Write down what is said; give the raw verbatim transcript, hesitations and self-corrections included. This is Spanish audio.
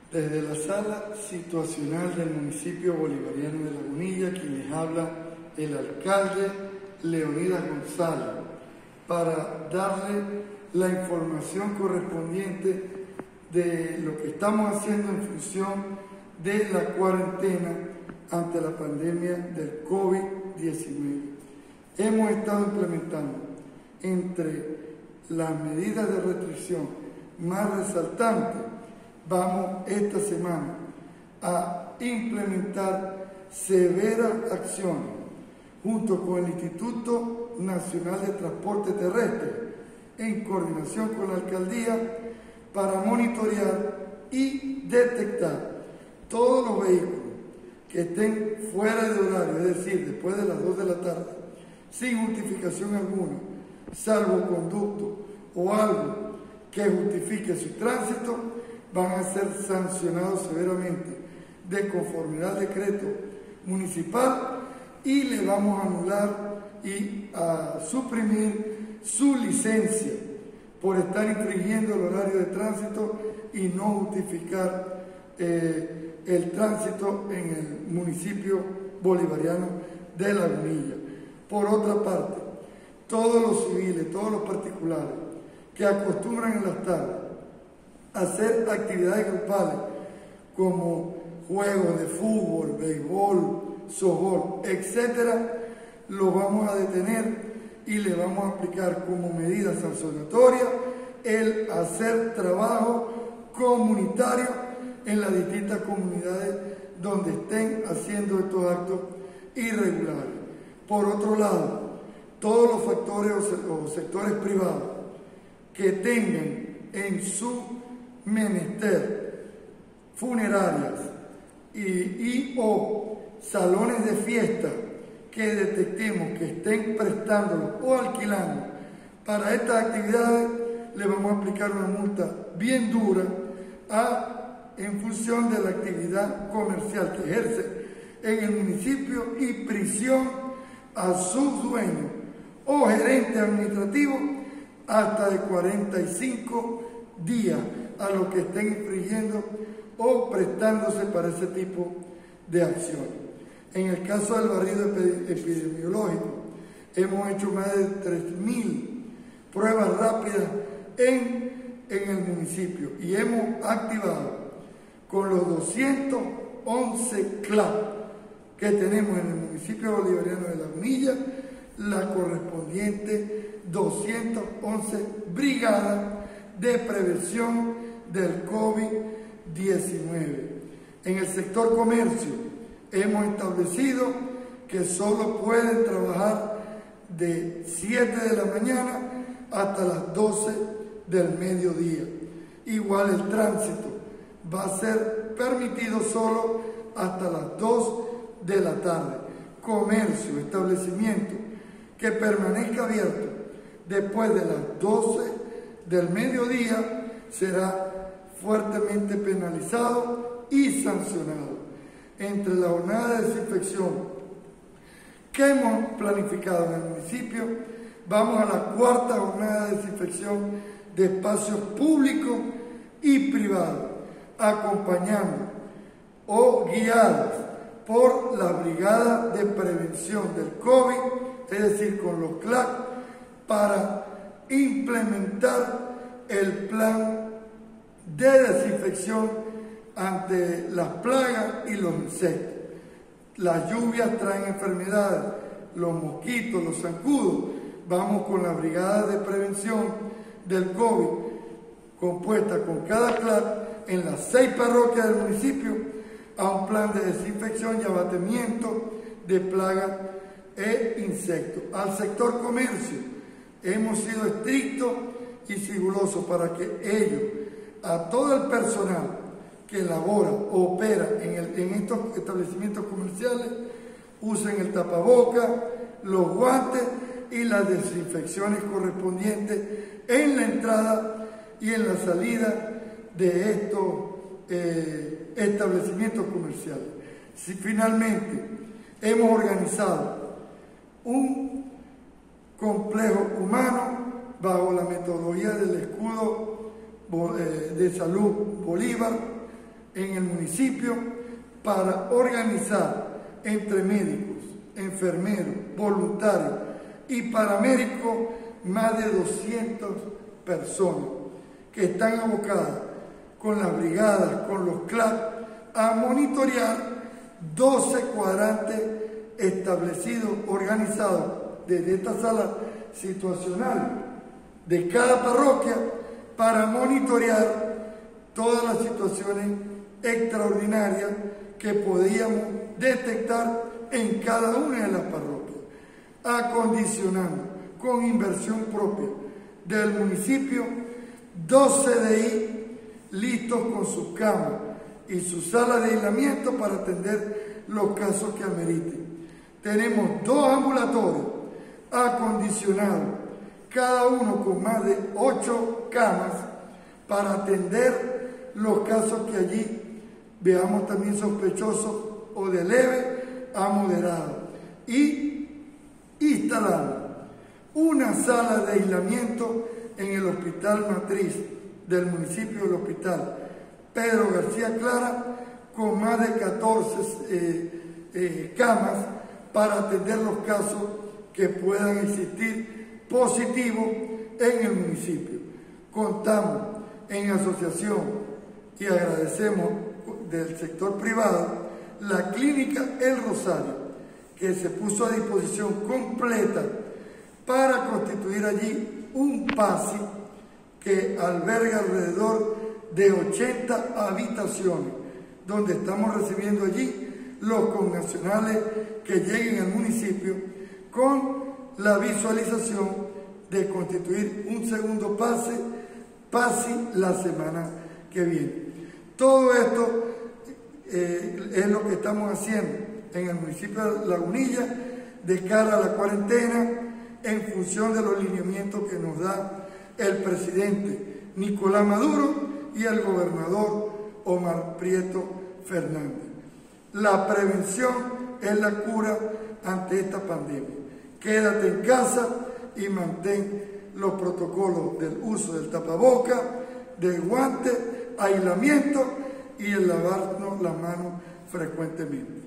Desde la sala situacional del municipio bolivariano de Lagunilla, quien les habla el alcalde Leonidas González, para darle la información correspondiente de lo que estamos haciendo en función de la cuarentena ante la pandemia del COVID diecinueve. Hemos estado implementando entre las medidas de restricción más resaltantes. Vamos esta semana a implementar severas acciones junto con el Instituto Nacional de Transporte Terrestre en coordinación con la alcaldía para monitorear y detectar todos los vehículos que estén fuera de horario, es decir, después de las dos de la tarde, sin justificación alguna, salvo conducto o algo que justifique su tránsito, van a ser sancionados severamente de conformidad al decreto municipal y le vamos a anular y a suprimir su licencia por estar infringiendo el horario de tránsito y no justificar eh, el tránsito en el municipio bolivariano de Lagunilla. Por otra parte, todos los civiles, todos los particulares que acostumbran en las tardes a hacer actividades grupales como juegos de fútbol, béisbol, softball, etcétera, lo vamos a detener y le vamos a aplicar como medida sancionatoria el hacer trabajo comunitario en las distintas comunidades donde estén haciendo estos actos irregulares. Por otro lado, todos los factores o sectores privados que tengan en su menester funerarias y, y o salones de fiesta que detectemos que estén prestándolo o alquilando para estas actividades, le vamos a aplicar una multa bien dura a, en función de la actividad comercial que ejerce en el municipio y prisión a sus dueños o gerente administrativo hasta de cuarenta y cinco días a lo que estén infringiendo o prestándose para ese tipo de acciones. En el caso del barrido epidemiológico, hemos hecho más de tres mil pruebas rápidas en, en el municipio y hemos activado con los doscientos once C L A P que tenemos en el municipio bolivariano de Lagunilla, la correspondiente doscientas once brigadas de prevención del COVID diecinueve. En el sector comercio hemos establecido que solo pueden trabajar de siete de la mañana hasta las doce del mediodía. Igual el tránsito va a ser permitido solo hasta las dos de la tarde. Comercio, establecimiento que permanezca abierto después de las doce del mediodía será fuertemente penalizado y sancionado. Entre la jornada de desinfección que hemos planificado en el municipio, vamos a la cuarta jornada de desinfección de espacios públicos y privados, acompañando o guiados por la Brigada de Prevención del COVID, es decir, con los C L A C, para implementar el plan de desinfección ante las plagas y los insectos. Las lluvias traen enfermedades, los mosquitos, los zancudos. Vamos con la Brigada de Prevención del COVID, compuesta con cada C L A C en las seis parroquias del municipio, a un plan de desinfección y abatimiento de plagas e insectos. Al sector comercio hemos sido estrictos y rigurosos para que ellos, a todo el personal que labora o opera en, el, en estos establecimientos comerciales, usen el tapaboca, los guantes y las desinfecciones correspondientes en la entrada y en la salida de estos eh, establecimientos comerciales. Si finalmente hemos organizado un complejo humano bajo la metodología del escudo de salud Bolívar, en el municipio para organizar entre médicos, enfermeros, voluntarios y paramédicos más de doscientas personas que están abocadas con las brigadas, con los C L A C, a monitorear doce cuadrantes establecidos, organizados desde esta sala situacional de cada parroquia para monitorear todas las situaciones extraordinarias que podíamos detectar en cada una de las parroquias, acondicionando con inversión propia del municipio doce D I listos con sus camas y su sala de aislamiento para atender los casos que ameriten. Tenemos dos ambulatorios acondicionados, cada uno con más de ocho camas para atender los casos que allí veamos también sospechosos o de leve a moderado. Y instalamos una sala de aislamiento en el hospital matriz del municipio del hospital Pedro García Clara, con más de catorce eh, eh, camas para atender los casos que puedan existir positivos en el municipio. Contamos en asociación y agradecemos del sector privado la clínica El Rosario, que se puso a disposición completa para constituir allí un P A S I que alberga alrededor de ochenta habitaciones, donde estamos recibiendo allí los connacionales que lleguen al municipio con la visualización de constituir un segundo pase, P A S I la semana que viene. Todo esto eh, es lo que estamos haciendo en el municipio de Lagunilla de cara a la cuarentena en función de los lineamientos que nos da el presidente Nicolás Maduro y el gobernador Omar Prieto Fernández. La prevención es la cura ante esta pandemia. Quédate en casa y mantén los protocolos del uso del tapaboca, del guante, aislamiento y el lavarnos las manos frecuentemente.